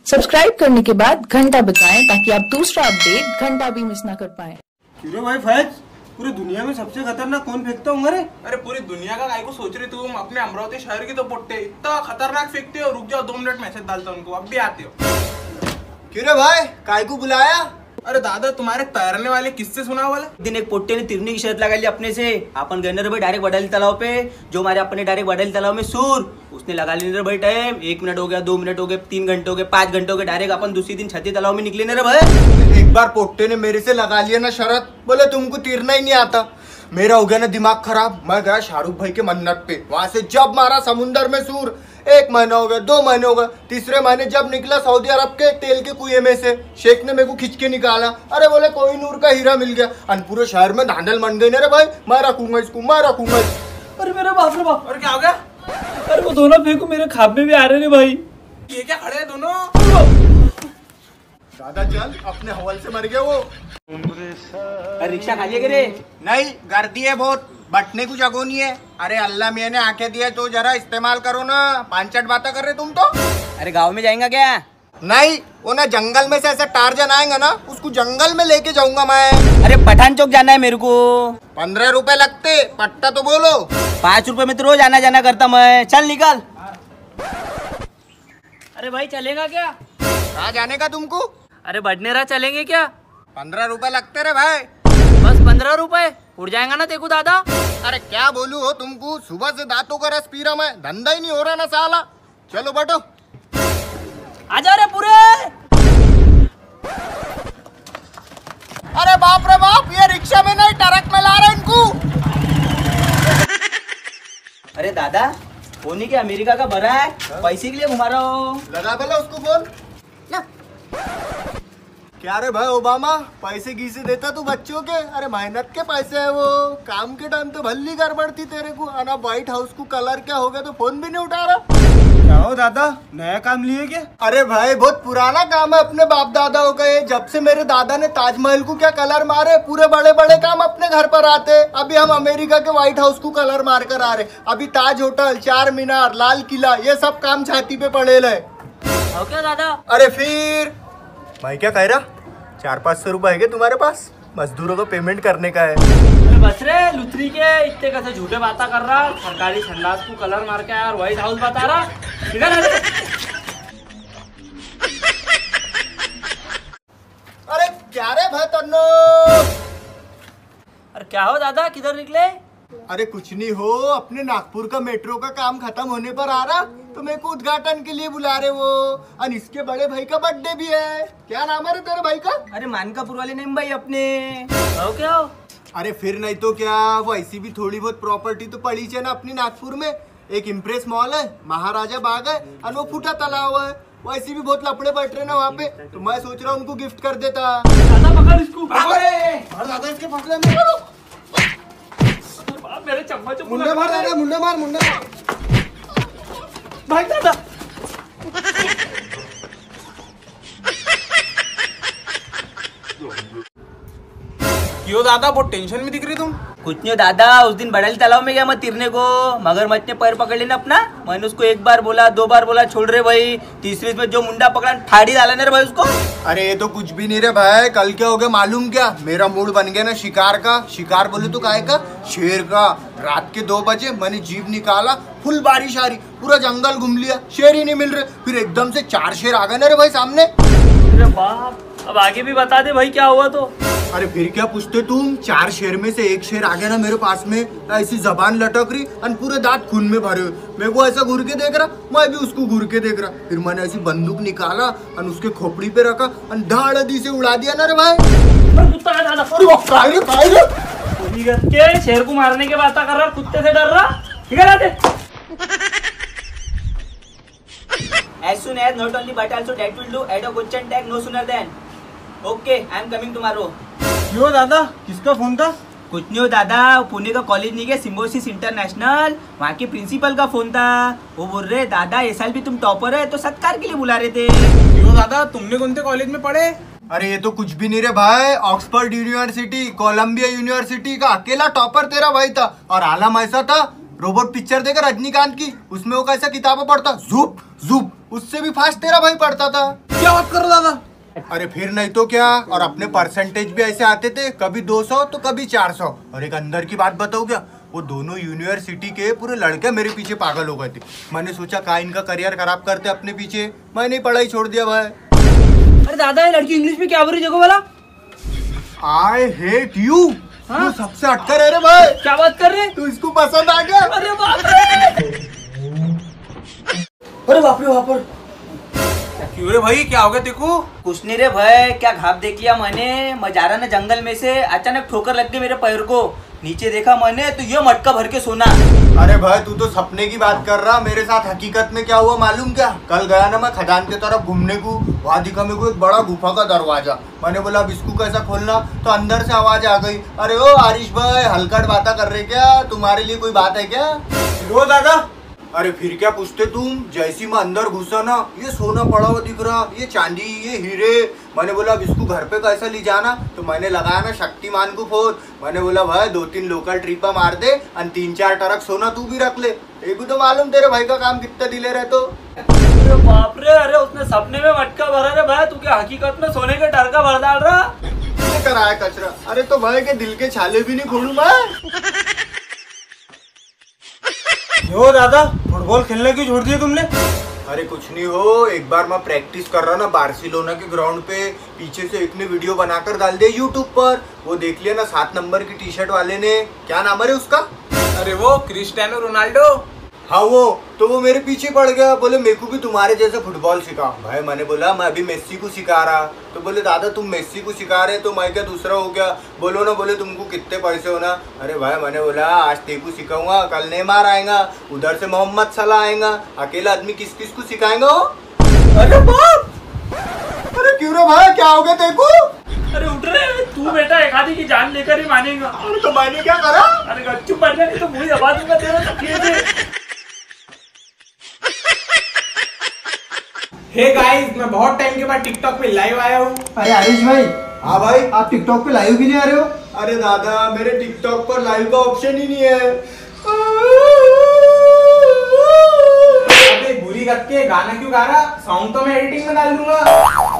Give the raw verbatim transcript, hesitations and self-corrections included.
Subscribe करने के बाद घंटा बजाएं ताकि आप दूसरा अपडेट घंटा भी मिस ना कर पाएं। क्यों भाई फैज, पूरी दुनिया में सबसे खतरनाक कौन फेंकता हूँ? अरे अरे पूरी दुनिया का काय को सोच रही तुम? अपने अमरावती शहर की तो पोट्टे इतना खतरनाक फेंकते हो। रुक जाओ, दो मिनट मैसेज डालता हूँ उनको, अब भी आते हो। क्यों रे भाई, काय को बुलाया? अरे दादा, तुम्हारे तैरने वाले किससे सुना वाला? दिन एक पोट्टे ने तिरने की शर्त लगा ली अपने से। अपन गए रे भाई डायरेक्ट बडाली तालाब पे, जो हमारे अपने डायरेक्ट बडाली तालाब में सूर, उसने लगा ली रे भाई टाइम। एक मिनट हो गया, दो मिनट हो गए, तीन घंटे हो गए, पांच घंटे हो गए, डायरेक्ट अपन दूसरी दिन छठी तालाब में निकले रे भाई। एक बार पोट्टे ने मेरे से लगा लिया ना शरत, बोले तुमको तीरना ही नहीं आता। मेरा हो गया ना दिमाग खराब। मैं गया शाहरुख भाई के मन्नत पे, वहां से जब मारा समुंदर में सूर। एक महीना हो गया, दो महीने हो गए, तीसरे महीने जब निकला सऊदी अरब के तेल के कुएं में से, शेख ने मेरे को खींच के निकाला। अरे बोले कोई नूर का हीरा मिल गया। और पूरे शहर में धांधल मन गई ना रे भाई, मैं रखूंगा इसको, मैं रखूंगा। अरे मेरा बाप रे बाप, और क्या हो गया? अरे वो दोनों फेंको मेरे खाब में भी आ रहे रे भाई। ये क्या खड़े हैं दोनों? दादा चल, अपने हवल से मर गए वो। अरे रिक्शा खाली है रे? नहीं, गर्दी है बहुत, बैठने को जगह नहीं है। अरे अल्लाह मियां ने आंखें दिए तो जरा इस्तेमाल करो ना। पांचट बातें कर रहे तुम तो। अरे गाँव में जाएगा क्या? नहीं, वो ना जंगल में से ऐसे टारजन आएंगे ना, उसको जंगल में लेके जाऊंगा मैं। अरे पठान चौक जाना है मेरे को। पंद्रह रुपए लगते, पट्टा तो बोलो। पाँच रुपए में तो रोज आना जाना करता मैं। चल निकल। अरे भाई चलेगा क्या? कहाँ जाने का तुमको? अरे बडनेरा चलेंगे क्या? पंद्रह रुपए लगते रे भाई। बस पंद्रह रुपए उड़ जाएगा ना तेको दादा? अरे क्या बोलूं हो तुमको, सुबह से दांतों का रस पी रहा मैं, धंधा ही नहीं हो रहा ना साला। चलो बैठो। आजा रे पूरे। अरे बाप रे बाप, ये रिक्शा में नहीं ट्रक में ला रहे इनको। अरे दादा, फोन ही क्या अमेरिका का भरा है, पैसे के लिए घुमा रहा हो। लगा बोला उसको फोन। क्या रे भाई ओबामा, पैसे घीसे देता तू बच्चों के? अरे मेहनत के पैसे है वो, काम के टाइम तो भल्ली गड़बड़ थी तेरे को। अना व्हाइट हाउस को कलर क्या हो गया तो फोन भी नहीं उठा रहा। क्या हो दादा, नया काम लिए क्या? अरे भाई बहुत पुराना काम है, अपने बाप दादाओं का ये। जब से मेरे दादा ने ताजमहल को क्या कलर मारे, पूरे बड़े बड़े काम अपने घर पर आते। अभी हम अमेरिका के व्हाइट हाउस को कलर मार कर आ रहे। अभी ताज होटल, चार मीनार, लाल किला, ये सब काम छाती पे पड़े रहे। क्या दादा? अरे फिर भाई क्या कह रहा, चार पाँच सौ रुपए है तुम्हारे पास? मजदूरों को पेमेंट करने का है। अरे बस रे लुथरी के, इतने कैसे झूठे बातें कर रहा। सरकारी संडास को कलर मार के यार व्हाइट हाउस बता रहा। अरे क्या रे भाई तन्नो? अरे क्या हो दादा, किधर निकले? अरे कुछ नहीं हो, अपने नागपुर का मेट्रो का काम खत्म होने पर आ रहा, तो मेरे को उद्घाटन के लिए बुला रहे वो। और इसके बड़े भाई का बर्थडे भी है। क्या नाम है रे तेरे भाई का? अरे मानकापुर वाले नहीं भाई अपने। हो क्या हो? अरे फिर नहीं तो क्या, वो ऐसी भी थोड़ी बहुत प्रॉपर्टी तो पड़ी है ना अपनी नागपुर में। एक इम्प्रेस मॉल है, महाराजा बाग है, और वो फूटा तालाब है। वैसे भी बहुत लपड़े बैठ रहे ना वहाँ पे, तो मैं सोच रहा हूँ उनको गिफ्ट कर देता। दादा पकड़ इसको। दादा इसके फसले में मेरे चम्मच मुंडे मार दादा, मुंडे मार, मुंडे मार भाई दादा। क्यों दादा, बहुत टेंशन में दिख रही तुम? कुछ नहीं दादा, उस दिन बडाली तालाब में गया मैं तिरने को, मगरमच्छ ने पैर पकड़ लेना अपना। मैंने उसको एक बार बोला, दो बार बोला, छोड़ रहे भाई। तीसरी में जो मुंडा पकड़ा, ठाड़ी डाला रे भाई उसको। अरे ये तो कुछ भी नहीं रे भाई। कल क्या हो गया मालूम क्या? मेरा मूड बन गया ना शिकार का। शिकार बोले तो काय का? शेर का। रात के दो बजे मैंने जीप निकाला, फुल बारिश आ रही, पूरा जंगल घूम लिया, शेर ही नहीं मिल रहे। फिर एकदम से चार शेर आ गए ना रे भाई सामने। अरे बाप, अब आगे भी बता दे भाई क्या हुआ तो। अरे फिर क्या पूछते तुम? चार शेर में से एक शेर आ गया ना मेरे पास में, ऐसी जबान लटक रही और पूरे दांत खून में भरे हुए। मेरे को ऐसा घूर के देख रहा, मैं भी उसको घूर के देख रहा। फिर मैंने ऐसी बंदूक निकाला और उसके खोपड़ी पे रखा और धाड़ से उड़ा दिया ना रे भाई। कुत्ता है दादा। अरे वो काय रे, काय रे? के शेर को मारने के बात कर रहा, कुत्ते से डर रहा। ठीक है दादा। As soon as not only but also that will do. Add a question tag no sooner than. Okay, I am coming tomorrow. क्यों दादा, किसका फोन था? कुछ नहीं हो दादा, पुणे का कॉलेज नहीं गया, सिम्बोसिस इंटरनेशनल, वहाँ के प्रिंसिपल का फोन था। वो बोल रहे दादा इस साल भी तुम टॉपर है, तो सत्कार के लिए बुला रहे थे। क्यों दादा, तुमने कौन से कॉलेज में पढ़े? अरे ये तो कुछ भी नहीं रे भाई। ऑक्सफोर्ड यूनिवर्सिटी, कोलंबिया यूनिवर्सिटी का अकेला टॉपर तेरा भाई था। और आलम ऐसा था, रोबोट पिक्चर देखा रजनीकांत की, उसमें वो कैसा किताबें पढ़ता, जूप जूप उससे भी फास्ट तेरा भाई पढ़ता था। क्या बात कर रहा दादा? अरे फिर नहीं तो क्या। और अपने परसेंटेज भी ऐसे आते थे, कभी दो सौ तो कभी चार सौ। और एक अंदर की बात बताओ क्या, वो दोनों यूनिवर्सिटी के पूरे लड़के मेरे पीछे पागल हो गए थे। मैंने सोचा का इनका करियर खराब करते अपने पीछे, मैंने पढ़ाई छोड़ दिया भाई। अरे दादा, ये लड़की इंग्लिश में क्या बोल रही जगह वाला? I hate you. हाँ? तू सबसे हटकर है रे भाई। क्या बात कर रहे? तू इसको पसंद आ गया? अरे बाप रे! अरे बाप रे बाप रे! क्यों रे भाई, क्या हो गया देखो? कुछ नहीं रे भाई, क्या घाप देख लिया मैंने। मैं जा रहा ना जंगल में से, अचानक ठोकर लग गई मेरे पैर को। नीचे देखा मैंने तो ये मटका भर के सोना। अरे भाई तू तो सपने की बात कर रहा, मेरे साथ हकीकत में क्या हुआ मालूम क्या? कल गया ना मैं खदान की तरफ घूमने को, वहाँ दिखा मेरे को एक बड़ा गुफा का दरवाजा। मैंने बोला अब इसको कैसा खोलना, तो अंदर से आवाज आ गई, अरे ओ आरिश भाई हलकट बातें कर रहे क्या, तुम्हारे लिए कोई बात है क्या? रो दादा। अरे फिर क्या पूछते तुम? जैसी मैं अंदर घुसा ना, ये सोना पड़ा हुआ दिख रहा, ये चांदी, ये हीरे। मैंने बोला अब इसको घर पे कैसा ले जाना, तो मैंने लगाया ना शक्तिमान को फोन। मैंने बोला भाई दो तीन लोकल ट्रिपा मार दे और तीन चार ट्रक सोना तू भी रख ले। एक तो मालूम तेरे भाई का काम कितना दिले रहे तो। अरे बाप रे! अरे उसने सपने में मटका भरा रे भाई, तू क्या हकीकत में सोने के डर का भर डाल रहा? कराया कचरा। अरे तो भाई के दिल के छाले भी नहीं खोलूं मैं। हो दादा, फुटबॉल खेलने क्यों छोड़ दिया तुमने? अरे कुछ नहीं हो, एक बार मैं प्रैक्टिस कर रहा ना बार्सिलोना के ग्राउंड पे, पीछे से एक ने वीडियो बनाकर डाल दिया यूट्यूब पर। वो देख लिया ना सात नंबर की टी शर्ट वाले ने, क्या नाम है उसका? अरे वो क्रिस्टियानो रोनाल्डो। हाँ वो तो वो मेरे पीछे पड़ गया, बोले मेरे को भी तुम्हारे जैसे फुटबॉल सिखाओ। भाई मैंने बोला मैं अभी मेस्सी को सिखा रहा, तो बोले दादा तुम मेस्सी को सिखा रहे तो मैं क्या दूसरा हो गया? बोलो ना, बोले तुमको कितने पैसे होना? अरे भाई मैंने बोला आज तेको सिखाऊंगा, कल नेमार आएगा, उधर से मोहम्मद सलाह आएगा, अकेला आदमी किस किस को सिखाएगा वो? अरे बाप! अरे क्यों रे भाई, क्या हो गया तेको? अरे उठ रे, तू बेटा एक आदमी की जान लेकर ही मानेगा। अरे तो मैंने क्या करा? अरे गच्चू पड़ जाए तो मुझे दबा दूंगा तेरा तकिए से। हे गाइस, मैं बहुत टाइम के बाद टिकटॉक पे लाइव आया हूँ। अरे आरिश भाई, हाँ भाई। आप टिकटॉक पे लाइव भी नहीं आ रहे हो? अरे दादा मेरे टिकटॉक पर लाइव का ऑप्शन ही नहीं है। अबे बुरी करके गाना क्यों गा रहा? सॉन्ग तो मैं एडिटिंग में डाल दूंगा।